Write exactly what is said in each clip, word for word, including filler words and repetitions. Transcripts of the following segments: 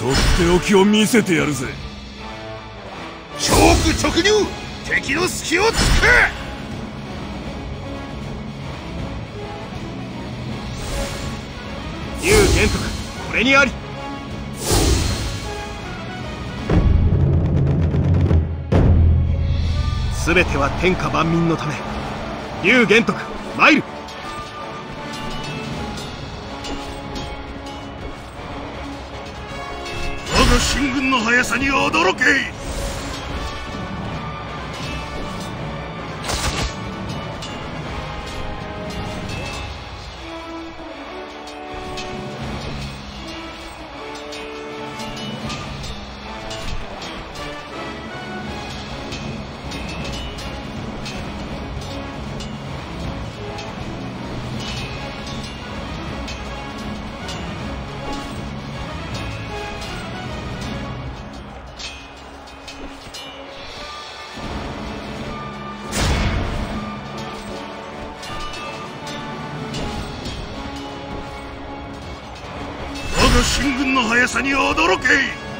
とっておきを見せてやるぜ。 チョーク直入、敵の隙を突く。 龍玄徳、これにあり。全ては天下万民のため。龍玄徳、参る。 我が秦軍の速さに驚け。我が秦軍の速さに驚け。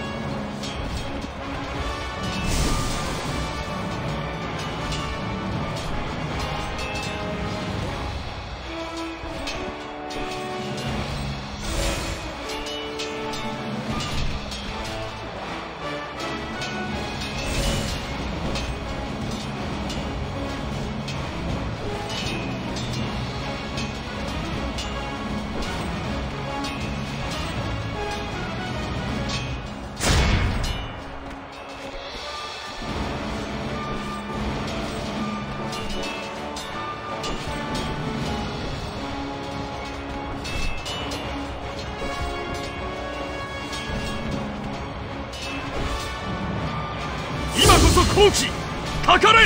今こそ好機、かかれ。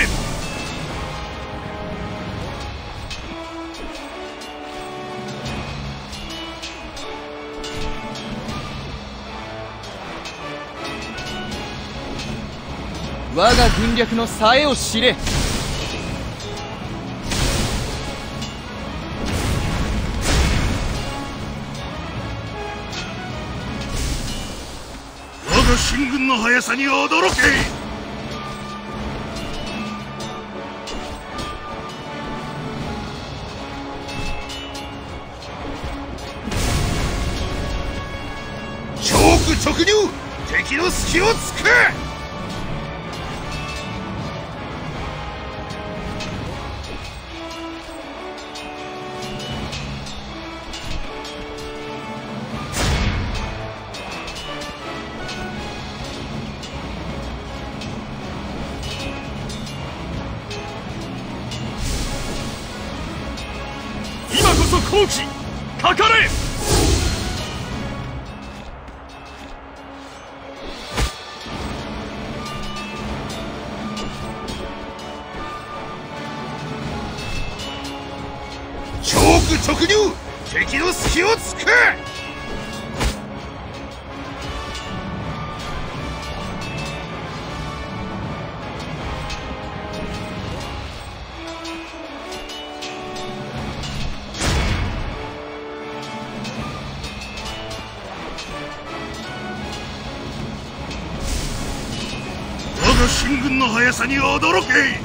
我が軍略のさえを知れ。 我が秦軍の速さに驚け。チョーク直入、敵の隙を突く。 今こそ好機、かかれ。 チョーク直入、敵の隙を突く。我が秦軍の速さに驚け。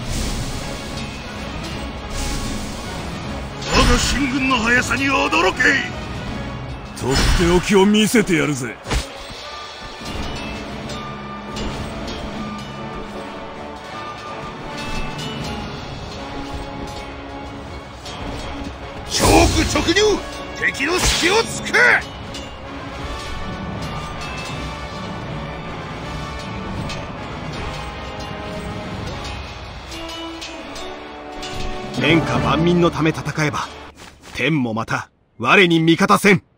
我が秦軍の速さに驚け。 とっておきを見せてやるぜ。 チョーク直入、敵の隙を突く。 天下万民のため戦えば、天もまた我に味方せん。